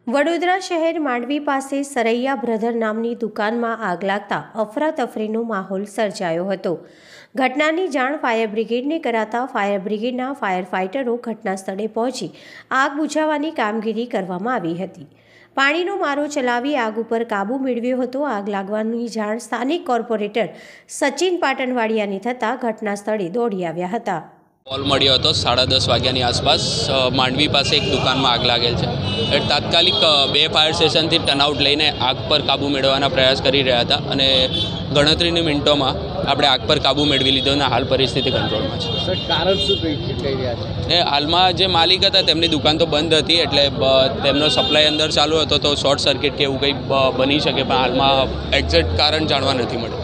વડોદરા શહેર માંડવી પાસે સરૈયા બ્રધર નામની દુકાનમાં આગ લાગતા અફરાતફરીનો માહોલ સર્જાયો હતો। ઘટનાની જાણ ફાયર બ્રિગેડને કરાતા ફાયર બ્રિગેડના ફાયર ફાઇટરો ઘટના સ્થળે પહોંચી આગ બુઝાવવાની કામગીરી કરવામાં આવી હતી। પાણીનો મારો ચલાવી આગ ઉપર કાબૂ મેળવ્યો હતો। આગ લાગવાની જાણ સ્થાનિક કોર્પોરેટર સચિન પાટણવાડિયાની થતાં ઘટના સ્થળે દોડી આવ્યા હતા। कॉल मळ्यो हतो 10:30 वाग्यानी आसपास मांडवी पास एक दुकान में आग लागेल छे। एट तात्कालिक बे फायर स्टेशन थी टर्नआउट लईने आग पर काबू मेळववाना प्रयास करी रह्या हता अने गणतरीनी मिनिटोमां आपणे आग पर काबू मेळवी लीधो अने हाल परिस्थिति कंट्रोलमां छे। सर कारण शुं कही रह्या छे? हालमां जे मालिक हता तेमनी दुकान तो बंध हती एटले तेमनो सप्लाय अंदर चालू हतो तो शॉर्ट सर्किट के एवुं कंई बनी शके, पण हालमां एक्ઝેક્ટ कारण जाणवा नथी मळ्युं।